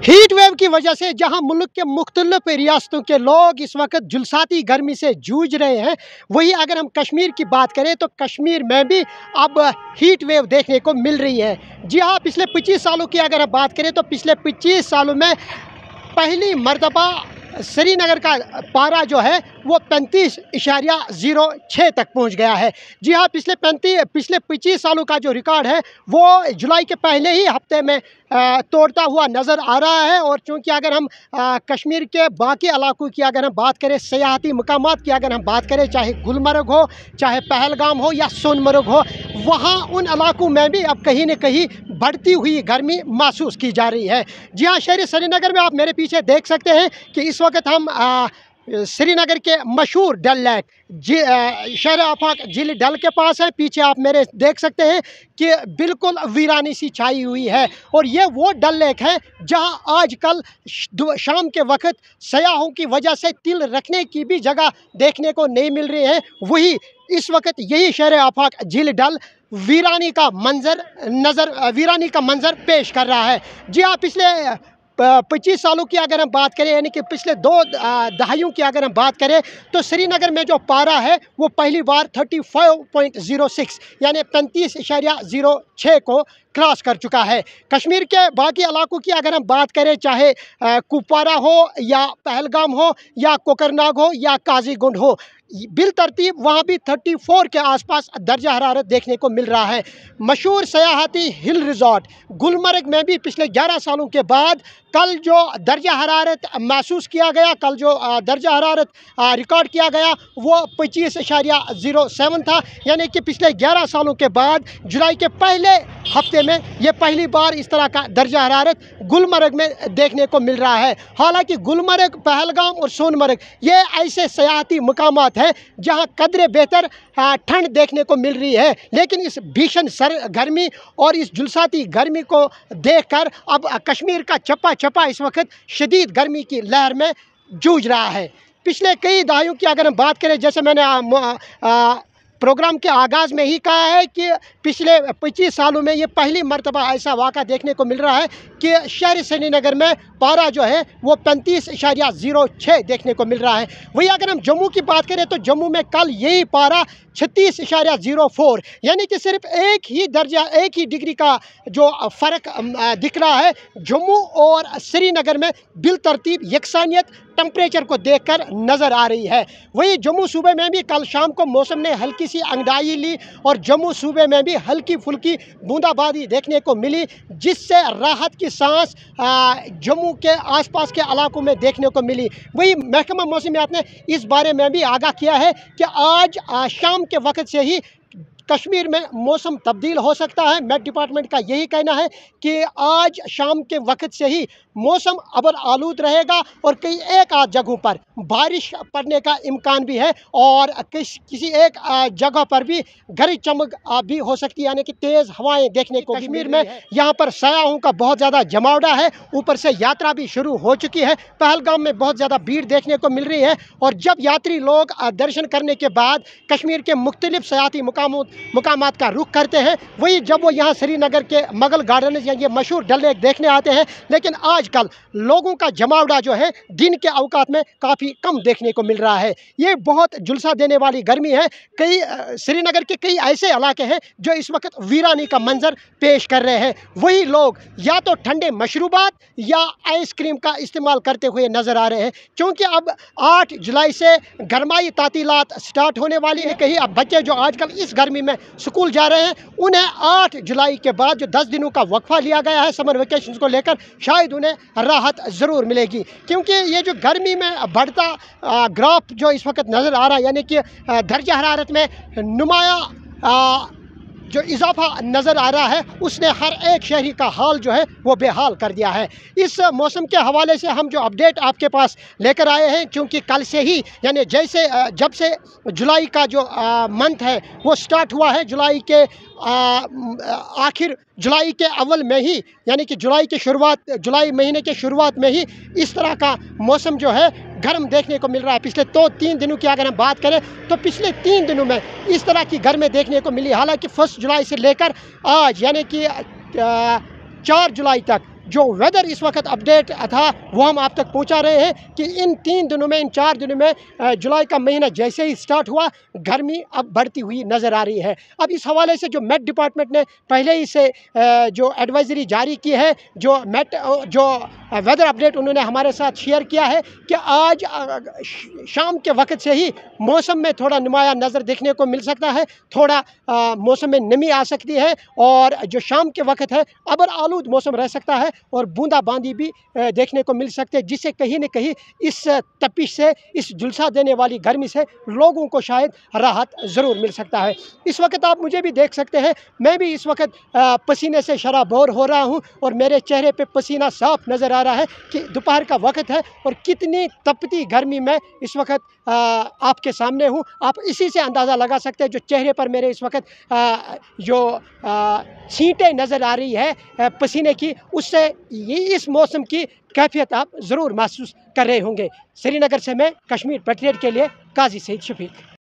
Heat wave की वजह से जहां मुल्क के मुख्तलिफ रियासतों के लोग इस वक्त जुलसाती गर्मी से जूझ रहे हैं, वही अगर हम कश्मीर की बात करें तो कश्मीर में भी अब हीट वेव देखने को मिल रही है। जी हाँ, पिछले 25 सालों की अगर हम बात करें तो पिछले 25 सालों में पहली मरतबा श्रीनगर का पारा जो है वो 35.06 तक पहुंच गया है। जी हाँ, पिछले 25 सालों का जो रिकॉर्ड है वो जुलाई के पहले ही हफ्ते में तोड़ता हुआ नज़र आ रहा है। और चूँकि अगर हम कश्मीर के बाकी इलाकों की अगर हम बात करें, सयाहती मकामात की अगर हम बात करें, चाहे गुलमर्ग हो, चाहे पहलगाम हो या सोनमर्ग हो, वहाँ उन इलाकों में भी अब कहीं न कहीं बढ़ती हुई गर्मी महसूस की जा रही है। जी हाँ, शहर श्रीनगर में आप मेरे पीछे देख सकते हैं कि इस वक्त हम श्रीनगर के मशहूर डल लेक शहर आफाक झील डल के पास है। पीछे आप मेरे देख सकते हैं कि बिल्कुल वीरानी सी छाई हुई है। और ये वो डल लेक है जहां आजकल शाम के वक्त सयाहों की वजह से तिल रखने की भी जगह देखने को नहीं मिल रही है। वही इस वक्त यही शहर आफाक झील डल वीरानी का मंजर पेश कर रहा है। जी हाँ, पिछले 25 सालों की अगर हम बात करें, यानी कि पिछले 2 दहाइयों की अगर हम बात करें, तो श्रीनगर में जो पारा है वो पहली बार 35.06 यानी 35.06 को क्रॉस कर चुका है। कश्मीर के बाकी इलाकों की अगर हम बात करें, चाहे कुपवारा हो या पहलगाम हो या कोकरनाग हो या काजीगुंड हो, बिल तरतीब वहाँ भी 34 के आसपास दर्जा हरारत देखने को मिल रहा है। मशहूर सयाहती हिल रिजॉर्ट गुलमर्ग में भी पिछले 11 सालों के बाद कल जो दर्जा हरारत महसूस किया गया, कल जो दर्जा हरारत रिकॉर्ड किया गया वो 25.07 था। यानी कि पिछले 11 सालों के बाद जुलाई के पहले हफ्ते में ये पहली बार इस तरह का दर्जा हरारत गुलमर्ग में देखने को मिल रहा है। हालांकि गुलमर्ग, पहलगाम और सोनमर्ग ये ऐसे सयाहती मकामात हैं जहां कदरे बेहतर ठंड देखने को मिल रही है, लेकिन इस भीषण गर्मी और इस जुलसाती गर्मी को देखकर अब कश्मीर का चप्पा इस वक्त शदीद गर्मी की लहर में जूझ रहा है। पिछले कई दहाइयों की अगर हम बात करें, जैसे मैंने प्रोग्राम के आगाज़ में ही कहा है कि पिछले 25 सालों में ये पहली मरतबा ऐसा वाक़ा देखने को मिल रहा है कि शहर श्रीनगर में पारा जो है वो 35.06 देखने को मिल रहा है। वही अगर हम जम्मू की बात करें तो जम्मू में कल यही पारा 36.04 यानी कि सिर्फ एक ही डिग्री का जो फ़र्क दिख रहा है जम्मू और श्रीनगर में। बिल तरतीब यकसानियत टेम्परेचर को देखकर नज़र आ रही है। वही जम्मू सूबे में भी कल शाम को मौसम ने हल्की सी अंगड़ाई ली और जम्मू सूबे में भी हल्की फुल्की बूंदाबांदी देखने को मिली, जिससे राहत की सांस जम्मू के आसपास के इलाकों में देखने को मिली। वही महकमा मौसमियात ने इस बारे में भी आगाह किया है कि आज शाम के वक्त से ही कश्मीर में मौसम तब्दील हो सकता है। मेट डिपार्टमेंट का यही कहना है कि आज शाम के वक्त से ही मौसम अबर आलूद रहेगा और कई एक आध जगहों पर बारिश पड़ने का इम्कान भी है और किसी एक जगह पर भी गरज चमक भी हो सकती है, यानी कि तेज़ हवाएं देखने को कश्मीर में। यहाँ पर सयाहों का बहुत ज़्यादा जमावड़ा है, ऊपर से यात्रा भी शुरू हो चुकी है। पहलगाम में बहुत ज़्यादा भीड़ देखने को मिल रही है और जब यात्री लोग दर्शन करने के बाद कश्मीर के मुख्तलिफ सयाहती मुकामात का रुख करते हैं, वही जब वो यहाँ श्रीनगर के मगल गार्डन या ये मशहूर डल लेक देखने आते हैं, लेकिन आजकल लोगों का जमावड़ा जो है दिन के अवकात में काफ़ी कम देखने को मिल रहा है। ये बहुत झुलसा देने वाली गर्मी है। श्रीनगर के कई ऐसे इलाके हैं जो इस वक्त वीरानी का मंजर पेश कर रहे हैं। वही लोग या तो ठंडे मशरूबात या आइसक्रीम का इस्तेमाल करते हुए नज़र आ रहे हैं, क्योंकि अब 8 जुलाई से गरमाई तातीलात स्टार्ट होने वाली है। कहीं अब बच्चे जो आजकल इस गर्मी में स्कूल जा रहे हैं, उन्हें 8 जुलाई के बाद जो 10 दिनों का वक्फा लिया गया है समर वेकेशन को लेकर, शायद उन्हें राहत ज़रूर मिलेगी। क्योंकि ये जो गर्मी में बढ़ता ग्राफ जो इस वक्त नज़र आ रहा है, यानी कि दर्जा हरारत में नुमाया जो इजाफा नज़र आ रहा है, उसने हर एक शहरी का हाल जो है वो बेहाल कर दिया है। इस मौसम के हवाले से हम जो अपडेट आपके पास लेकर आए हैं, क्योंकि कल से ही यानी जब से जुलाई का जो मंथ है वो स्टार्ट हुआ है, जुलाई के आखिर जुलाई के अव्वल में ही, यानी कि जुलाई महीने के शुरुआत में ही इस तरह का मौसम जो है गर्म देखने को मिल रहा है। पिछले 3 दिनों की अगर हम बात करें तो पिछले 3 दिनों में इस तरह की गर्मी देखने को मिली। हालांकि 1 जुलाई से लेकर आज यानी कि 4 जुलाई तक जो वेदर इस वक्त अपडेट था वो हम आप तक पहुंचा रहे हैं कि इन 3 दिनों में, इन 4 दिनों में जुलाई का महीना जैसे ही स्टार्ट हुआ, गर्मी अब बढ़ती हुई नज़र आ रही है। अब इस हवाले से जो मेट डिपार्टमेंट ने पहले ही से जो एडवाइजरी जारी की है, जो वेदर अपडेट उन्होंने हमारे साथ शेयर किया है कि आज शाम के वक्त से ही मौसम में थोड़ा नुमाया नज़र देखने को मिल सकता है, थोड़ा मौसम में नमी आ सकती है और जो शाम के वक्त है अबर आलूद मौसम रह सकता है और बूंदाबांदी भी देखने को मिल सकते हैं, जिससे कहीं न कहीं इस तपिश से, इस झुलसा देने वाली गर्मी से लोगों को शायद राहत ज़रूर मिल सकता है। इस वक्त आप मुझे भी देख सकते हैं, मैं भी इस वक्त पसीने से शराबोर हो रहा हूँ और मेरे चेहरे पे पसीना साफ नज़र आ रहा है कि दोपहर का वक्त है और कितनी तपती गर्मी में इस वक्त आपके सामने हूँ। आप इसी से अंदाज़ा लगा सकते हैं, जो चेहरे पर मेरे इस वक्त जो छींटें नज़र आ रही है पसीने की, उससे ये इस मौसम की कैफियत आप ज़रूर महसूस कर रहे होंगे। श्रीनगर से मैं कश्मीर पेट्रियट के लिए काजी सईद शफीक।